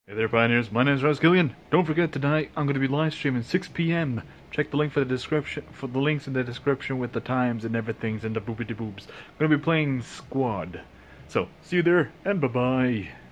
Hey there, Pioneers. My name is Rasgillian. Don't forget, tonight I'm going to be live streaming 6 p.m. Check the link for the description, for the links in the description with the times and everything and the boobity boobs. I'm going to be playing Squad. So, see you there, and bye-bye.